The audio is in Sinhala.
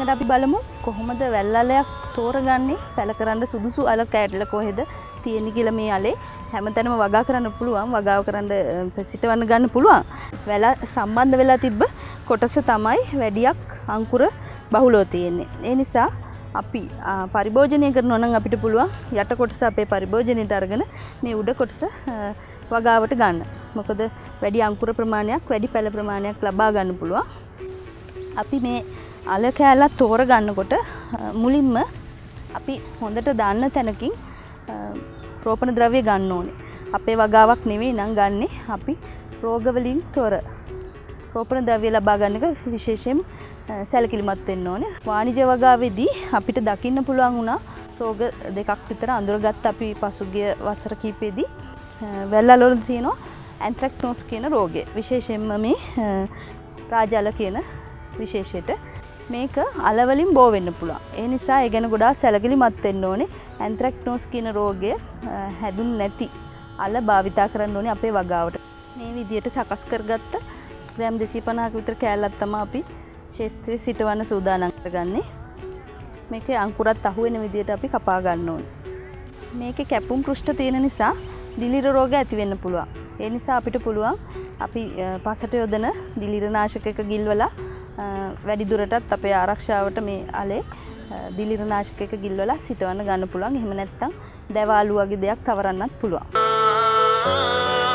ඊළඟට අපි බලමු කොහොමද වැල්ලලයක් තෝරගන්නේ පැල කරන්න සුදුසු අල කැඩල කොහෙද තියෙන්නේ කියලා. මේ අලේ හැමතැනම වගා කරන්න පුළුවන්, වගාව කරන්න සිටවන්න ගන්න පුළුවන්. වැල සම්බන්ධ වෙලා තිබ්බ කොටස තමයි වැඩියක් අංකුර බහුලව තියෙන්නේ. ඒ නිසා අපි පරිභෝජනය කරනවා නම් අපිට පුළුවන් යට කොටස අපේ පරිභෝජනයට අරගෙන මේ උඩ කොටස වගාවට ගන්න. මොකද වැඩි අංකුර ප්‍රමාණයක්, වැඩි පැල ප්‍රමාණයක් ලබා ගන්න පුළුවන්. අපි මේ අල කෑල්ලක් තෝර ගන්නකොට මුලින්ම අපි හොඳට දාන්න තැනකින් රෝපණ ද්‍රව්‍ය ගන්න ඕනේ. අපේ වගාවක් නෙවෙයි නම් ගන්නෙ අපි රෝග වලින් තොර රෝපණ ද්‍රව්‍ය ලබා ගන්න එක විශේෂයෙන් සැලකිලිමත් වෙන්න ඕනේ. වාණිජ වගාවේදී අපිට දකින්න පුළුවන් වුණා රෝග දෙකක් විතර අඳුරගත්ත අපි පසුගිය වසර කිහිපෙදී වැල්වල වල තියෙනවා ඇන්ත්‍රැක්නෝස් කියන රෝගය. විශේෂයෙන්ම මේ රාජාල කියන විශේෂයට මේක අල වලින් බෝ වෙන්න පුළුවන්. ඒ නිසා ඒ ගැන ගොඩාක් සැලකිලිමත් වෙන්න ඕනේ. ඇන්ත්‍රැක්නෝස් කියන රෝගය හැදුන්නේ නැති අල භාවිතා කරන්න ඕනේ අපේ වගාවට. මේ විදිහට සකස් කරගත්ත ග්‍රෑම් 250ක විතර කෑල්ලක් තමයි අපි ශේෂ්ත්‍රයේ සිටවන්න සූදානම් කරගන්නේ. මේකේ අංකුරත් අහු වෙන විදිහට අපි කපා ගන්න ඕනේ. මේකේ කැපුම් පෘෂ්ඨ තියෙන නිසා දිලිර රෝග ඇති වෙන්න පුළුවන්. ඒ නිසා අපිට පුළුවන් අපි පසට යොදන දිලිර නාශකයක ගිල්වලා වැඩි දුරටත් අපේ ආරක්ෂාවට මේ අලේ දිලිර නාශකයක ගිල්වලා සිටවන්න ගන්න පුළුවන්. එහෙම නැත්නම් දැවාලු වගේ දෙයක් තවරන්නත් පුළුවන්.